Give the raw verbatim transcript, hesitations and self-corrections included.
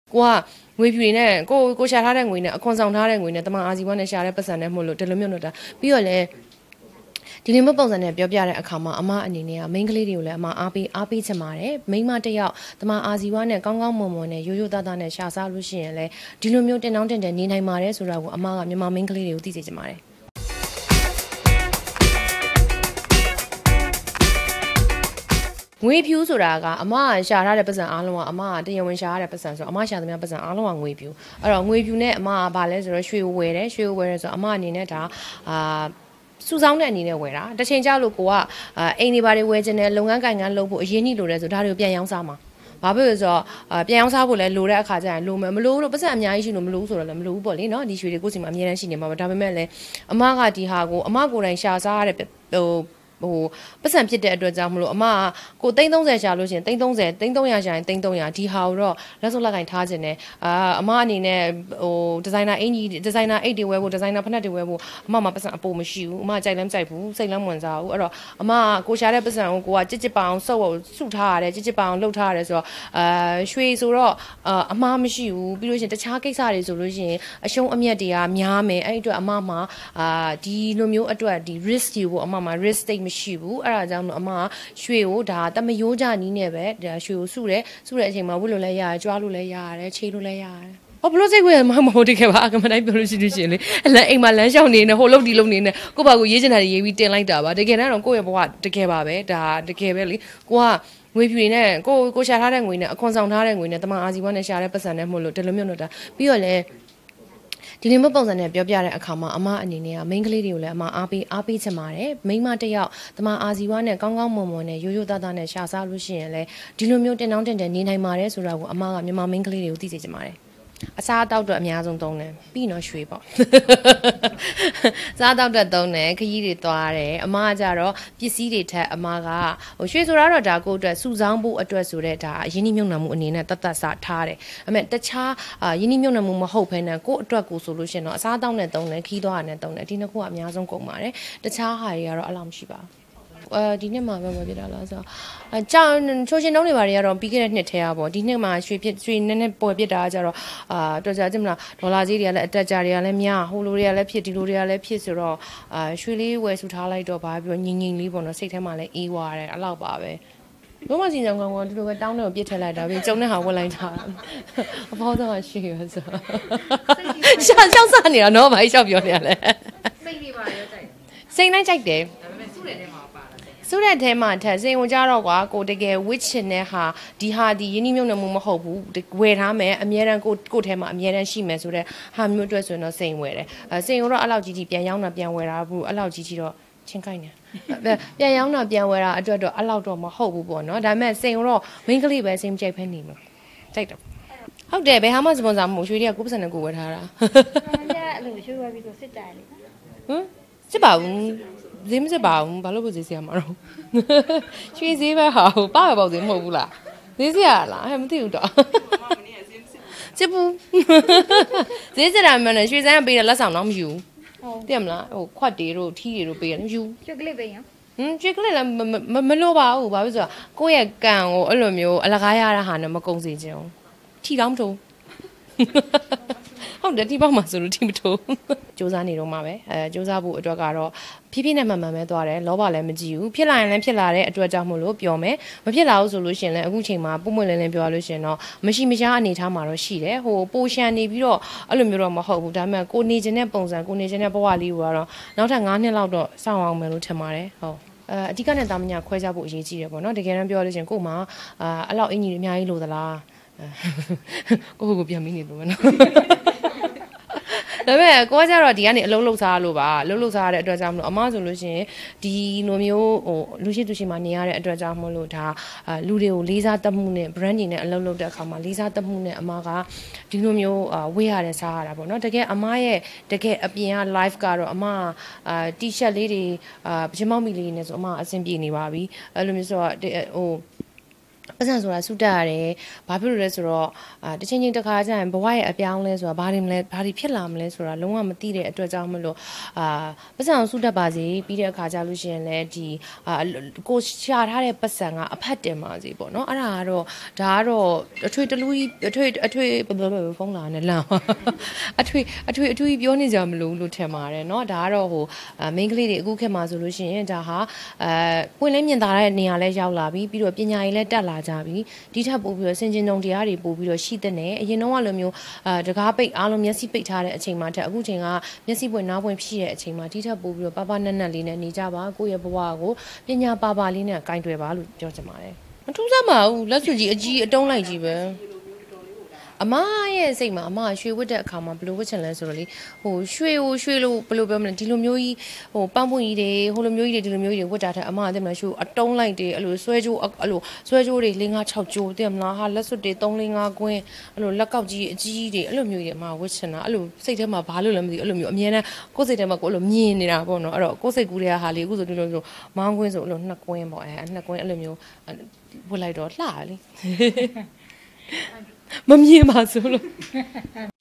ကိုကငွေဖြူနေနဲ့ကိုကိုရှာထားတဲ့ငွေနဲ့အခွန်ဆောင်ထားတဲ့ငွေနဲ့တမန်အာဇီဝနဲ့ရှာတဲ့ပတ်စံနဲ့မို့လို့ဒီလိုမျိုးတော့တာပြီးတော့လည်းဒီလိုမျိုးပုံစံနဲ့ပြောပြတဲ့အခါမှာအမအနေနဲ့ကမိန်းကလေးတွေကိုလည်းအမအားပေးအားပေးချင်ပါတယ်မိန်းမတစ်ယောက်တမန်အာဇီဝနဲ့ကောင်းကောင်းမွန်မွန်နဲ့ရိုးရိုးသားသားနဲ့ရှာစားလို့ရှိရင်လည်းဒီလိုမျိုးတင်တောင်းတင်တယ်နေနိုင်ပါတယ်ဆိုတာကိုအမကမြန်မာမိန်းကလေးတွေကိုသိစေချင်ပါတယ်ငွေဖြူဆိုတာကအမရှာထားတဲ့ပတ်စံအားလုံးကအမကတရားဝင်ရှာထားတဲ့ပတ်စံဆိုတော့အမရှာသမျှပတ်စံအားလုံးကငွေဖြူအဲ့တော့ငွေဖြူနဲ့အမကဘာလဲဆိုတော့ရွှေဝယ်တယ်ရွှေဝယ်တယ်ဆိုတော့အမအနေနဲ့ဒါအာစုဆောင်းတဲ့အနေနဲ့ဝယ်တာတစ်ချိန်ကျလို့ကိုကအိမ်တွေဘာတွေဝယ်ခြင်းနဲ့လုပ်ငန်းကိုင်ငန်းလုပ်ဖို့အရေးကြီးလို့လဲဆိုဒါတွေကိုပြန်ရောင်းစားမှာဘာဖြစ်လို့ဆိုတော့ပြန်ရောင်းစားဖို့လဲလိုတဲ့အခါကျရင်လိုမယ်မလိုလို့ပတ်စံအများကြီးရှိလို့မလိုဆိုတော့လည်းမလိုဘူးပေါ့လေနော်ဒီရွှေတွေကိုစီမှာအများတန်းရှိနေမှာပါဒါပေမဲ့လည်းအမကဒီဟာကိုအမကိုယ်တိုင်ရှာစားရတဲ့ဟိုဟိုပတ်စံဖြစ်တဲ့အတွက်ကြောင့်မလို့အမကကိုသိန်းသုံးဆယ်ရှာလို့ရှိရင်သိန်းသုံးဆယ်သိန်းသုံးရာရှာရင်သိန်းသုံးရာဒီဟာကိုတော့လက်စုပ်လက်ကင်ထားခြင်းနဲ့အာအမအနေနဲ့ဟိုဒီဇိုင်နာအင်ကြီးဒီဇိုင်နာအိတ်တွေဝယ်ဖို့ဒီဇိုင်နာဖက်နက်တွေဝယ်ဖို့အမမှာပတ်စံအပိုမရှိဘူးအမကြိုက်လည်းမကြိုက်ဘူးစိတ်လည်းမဝင်စားဘူးအဲ့တော့အမကကိုရှာတဲ့ပတ်စံကိုကိုကကြစ်ကြစ်ပအောင်စုပ်စုထားရတယ်ကြစ်ကြစ်ပအောင်လှုပ်ထားရတယ်ဆိုတော့အာရွှေဆိုတော့အမမရှိဘူးပြီးလို့ရှိရင်တခြားကိစ္စတွေဆိုလို့ရှိရင်အရှုံးအမြတ်တွေကများမယ်အဲ့အတွက်အမမှာအာဒီလိုမျိုးအတွက်ဒီ risk တွေကိုအမမှာ risk take မရှိဘူးအဲ့ဒါကြောင့်အမရွှေကိုဒါတမယိုးကြနီးနဲ့ပဲဒါရွှေကိုစုတယ်စုတဲ့အချိန်မှာဝတ်လို့လည်းရတယ်ကြွားလို့လည်းရတယ်ခြေလို့လည်းရတယ်ဟောဘလို့စိတ်ဝင်မမဟုတ်တကယ်ပါအကမတိုင်းပြောလို့ရှိလို့ရှိရင်လေအလန်းအိမ်မှာလမ်းလျှောက်နေနေဟိုလုံဒီလုံနေနေကိုပါကိုရေးချင်တာတွေရေးပြီးတင်လိုက်တာပါတကယ်တော့ကိုယ့်ရဲ့ဘဝတကယ်ပါပဲဒါတကယ်ပဲလေကိုကငွေဖြူနေနဲ့ကိုကိုရှာထားတဲ့ငွေနဲ့အခွန်ဆောင်ထားတဲ့ငွေနဲ့တမန်အာဇီဝနဲ့ရှာတဲ့ပတ်စံနဲ့မို့လို့ဒီလိုမျိုးတော့ဒါပြီးတော့လည်းဒီလိုမျိုးပုံစံနဲ့ပြောပြတဲ့အခါမှာအမအနေနဲ့ကမိန်းကလေးတွေကိုလည်းအမအားပေးအားပေးချင်ပါတယ်မိန်းမတစ်ယောက်တမန်အာဇီဝနဲ့ကောင်းကောင်းမွန်မွန်နဲ့ရိုးရိုးသားသားနဲ့ရှာစားလို့ရှိရင်လည်းဒီလိုမျိုးတင်တောင်းတင်တယ်နေနိုင်ပါတယ်ဆိုတာကိုအမကမြန်မာမိန်းကလေးတွေကိုသိစေချင်ပါတယ်အစားအသောက်တော့အများဆုံးသုံးတယ်ပြီးတော့ရွှေပေါ့စားတောက်တဲ့သုံးတယ်ခရီးတွေသွားတယ်အမကကြတော့ပစ္စည်းတွေထက်အမကဟိုရွှေဆိုတော့ဒါကိုအတွက်စုဆောင်းဖို့အတွက်ဆိုတဲ့ဒါရင်းနှီးမြှုပ်နှံမှုအနေနဲ့တတ်တတ်စထားတယ်အမေတခြားရင်းနှီးမြှုပ်နှံမှုမဟုတ်ဘဲနဲ့ကိုယ့်အတွက်ကိုဆိုလို့ရှိရင်တော့အစားအသောက်နဲ့သုံးတယ်ခီးသွားတာနဲ့သုံးတယ်ဒီနှစ်ခုကအများဆုံးကုန်ပါတယ်တခြားဟာတွေကတော့အလောက်မရှိပါဘူးအဲဒီနှစ်မှာပဲမဖြစ်တာလားဆိုတော့အကြောင်းချိုးရှင်တုံးတွေဘာတွေကတော့ပြီးခဲ့တဲ့နှစ်ထဲอ่ะပေါ့ဒီနှစ်မှာရွှေဖြစ်ရွှေနည်းနည်းပေါ်ပြစ်တာကြတော့အာတော်ကြကြမလားဒေါ်လာကြီးတွေကလည်းအတက်ကြတွေကလည်းများဟိုလိုတွေကလည်းဖြစ်ဒီလိုတွေကလည်းဖြစ်ဆိုတော့အာရွှေလေးဝယ်စုထားလိုက်တော့ဘာပြောငိမ့်ငိမ့်လေးပေါ့နော်စိတ်ထဲမှာလည်းအေးသွားတယ်အဲ့လောက်ပါပဲဘုမစီဆောင်ကောင်ကဒီလိုပဲတောင်းတယ်ကိုပြစ်ထည့်လိုက်တာပြီးကျုံတဲ့ဟာဝက်လိုက်တာအဖေါ်တော့ရှိရဆိုရှောက်ရှောက်စနေတာနော်ဘာကြီးရှောက်ပြောနေရလဲစိတ်တွေပါရောကြိုက်စိတ်နဲ့ကြိုက်တယ်ဒါပေမဲ့စုတဲ့ထဲမှာစုတဲ့ထဲမှာထက်စိန်ဝင်ကြတော့ကွာကိုတကယ်ဝစ်ချင်တဲ့ဟာဒီဟာဒီရင်းနှီးမြှုပ်နှံမှုမဟုတ်ဘူးဝယ်ထားမယ်အများတန်းကိုကိုထဲမှာအများတန်းရှိမယ်ဆိုတော့ဟာမျိုးအတွက်ဆိုရင်တော့စိန်ဝယ်တယ်အဲစိန်ကတော့အဲ့လောက်ကြီးကြီးပြန်ရောင်းတာပြန်ဝယ်တာဘူးအဲ့လောက်ကြီးကြီးတော့ချင်းကိုင်းနေပြန်ရောင်းတာပြန်ဝယ်တာအတွက်တော့အဲ့လောက်တော့မဟုတ်ဘူးပေါ့နော်ဒါပေမဲ့စိန်ကတော့မိန်းကလေးပဲစိန်ကြိုက်ဖဲနေမှာကြိုက်တယ်ဟုတ်တယ်ဘယ်ဟာမှစပွန်ဆာမဟုတ်ရွှေတွေကကိုယ်ပတ်စံနဲ့ကိုဝယ်ထားတာအဲ့လိုရွှေဝယ်ပြီးတော့စစ်တယ်လေဟမ်စစ်ပါဘူးဈေးမစစ်ပါဘူးဘာလို့ကိုဈေးစရာမှာတော့ရွှေဈေးပဲဟာပါပဲပေါ့ဈေးမဟုတ်ဘူးလားဈေးစရာလားဟဲ့မသိဘူးတော့စစ်ဘူးဈေးစရာမှန်းနဲ့ရွှေစမ်းကပေးတယ်လက်ဆောင်တော့မယူဘူးသိရမလားဟိုခွက်တွေတို့ထီးတွေတို့ပေးတယ်မယူရွှေကလေးပေးရင်ဟမ်ရွှေကလေးလည်းမလို့ပါဘူးဘာဖြစ်ဆိုတော့ကိုယ့်ရဲ့ကံကိုအဲ့လိုမျိုးအလကားရတဲ့ဟာနဲ့မကုံစေချင်ဘူးထီတော့မထိုးဟုတ်တယ်ဒီပေါက်မှာဆိုလို့ထိမထိုးစူးစမ်းနေတော့မှာပဲအဲစူးစမ်းဖို့အတွက်ကတော့ဖြည်းဖြည်းနဲ့မှန်မှန်ပဲသွားတယ်လောဘလည်းမကြည့်ဘူးဖြစ်လာရင်လည်းဖြစ်လာတဲ့အတွက်ကြောင့်မို့လို့ပြောမယ်မဖြစ်လာဘူးဆိုလို့ရှိရင်လည်းအခုချိန်မှာပုံမှန်လင်းလင်းပြောလို့ရှိရင်တော့မရှိမရှားအနေထားမှာတော့ရှိတယ်ဟိုပိုရှန်နေပြီးတော့အဲ့လိုမျိုးတော့မဟုတ်ဘူးဒါပေမဲ့ကိုနေခြင်းတဲ့ပုံစံကိုနေခြင်းတဲ့ဘဝလေးကိုကတော့နောက်ထပ်၅နှစ်လောက်တော့စောင့်အောင်မယ်လို့ထင်ပါတယ်ဟုတ်အဲအဓိကနဲ့တာမညာခွဲခြားဖို့အရေးကြီးတယ်ပေါ့နော်တကယ်တမ်းပြောလို့ရှိရင်ကို့မှာအာအဲ့လောက်အင်ကြီးတွေအများကြီးလိုသလားကိုကိုကိုပြန်ပြီးနေလို့မနော်ဒါပေမဲ့ကိုကကြတော့ဒီကနေအလုံးလုံးစားလို့ပါအလုံးလုံးစားရတဲ့အတွက်ကြောင့်မလို့အမဆိုလို့ရှိရင်ဒီလိုမျိုးဟိုလူရှိသူရှိမှနေရတဲ့အတွက်ကြောင့်မလို့ဒါလူတွေကိုလေးစားတတ်မှုနဲ့ brand တွေနဲ့အလုံးလုံးတဲ့အခါမှာလေးစားတတ်မှုနဲ့အမကဒီလိုမျိုးဝေးရတဲ့စားရတာပေါ့နော်တကယ်အမရဲ့တကယ်အပြင်က live ကတော့အမအာ T-shirt လေးတွေအာပချမောက်မီလေးတွေနဲ့ဆိုအမအဆင်ပြေနေပါပြီအဲ့လိုမျိုးဆိုတော့ဟိုပတ်စံဆိုတာစုတက်ရတယ်ဘာဖြစ်လို့လဲဆိုတော့အာတစ်ချိန်ချင်းတစ်ခါကျရင်ဘဝရဲ့အပြောင်းလဲဆိုတာဘာတွေမလဲဘာတွေဖြစ်လာမလဲဆိုတာလုံးဝမသိတဲ့အတွက်ကြောင့်မလို့အာပတ်စံစုတက်ပါစေပြီးတဲ့အခါကျလို့ရှိရင်လည်းဒီအာကိုရှာထားတဲ့ပတ်စံကအဖတ်တင်ပါစေပေါ့နော်အဲ့ဒါကတော့ဒါကတော့အထွေတလူကြီးအထွေအထွေဘယ်လိုဖုန်းလာနေလမ်းအထွေအထွေအထွေပြောနေကြမလို့လို့ထင်ပါတယ်เนาะဒါကတော့ဟိုမိန်းကလေးတွေအခုခေတ်မှာဆိုလို့ရှိရင်ဒါဟာအဲပွင့်လင်းမြင်သာတဲ့နေရာလဲရောက်လာပြီပြီးတော့ပညာရေးလဲတက်လာကြပြီဒီထက်ပို့ပြီးတော့စင်ကျင်တုံတရားတွေပို့ပြီးတော့ရှိတဲ့နဲ့အရင်တော့ကလိုမျိုးအာတကားပိတ်အားလုံးမျက်စိပိတ်ထားတဲ့အချိန်မှာတက်အခုချိန်ကမျက်စိပွင့်နားပွင့်ဖြစ်တဲ့အချိန်မှာဒီထက်ပို့ပြီးတော့ပပနက်နက်လေးနဲ့နေကြပါကိုယ့်ရဲ့ဘဝကိုပညာပါပါလေးနဲ့ကင်တွယ်ပါလို့ပြောချင်ပါတယ်မထူးဆန်းပါဘူးလက်စွပ်ကြီးအကြီးအတုံးလိုက်ကြီးပဲအမရဲ့စိတ်မှာအမရွှေဝတ်တဲ့အခါမှာဘယ်လိုဝတ်ချင်လဲဆိုတော့လေဟိုရွှေကိုရွှေလို့ဘယ်လိုပြောမလဲဒီလိုမျိုးကြီးဟိုပန်းပွင့်ကြီးတွေဟိုလိုမျိုးကြီးတွေဒီလိုမျိုးကြီးတွေဝတ်တာတဲ့အမကသိမလားရွှေအတုံးလိုက်တွေအဲ့လိုဆွဲကြိုးအဲ့လိုဆွဲကြိုးတွေ၄၅၆ကြိုးသိမလားဟာလက်စွပ်တွေ၃၄၅ကွင်းအဲ့လိုလက်ကောက်ကြီးအကြီးတွေအဲ့လိုမျိုးတွေအမဝတ်ချင်တာအဲ့လိုစိတ်ထဲမှာဘာလို့လဲမသိဘူးအဲ့လိုမျိုးအမြဲတမ်းကိုယ်စိတ်ထဲမှာကိုယ်အဲ့လိုမြင်နေတာပေါ့နော်အဲ့တော့ကိုယ်စိတ်ကူးတဲ့ဟာလေးအခုဆိုဒီလိုဆိုမောင်းကွင်းဆိုအဲ့လိုနှစ်ကွင်းပေါ့အဲနှစ်ကွင်းအဲ့လိုမျိုးဝတ်လိုက်တော့လှလေမမြင်ပါဆိုလို့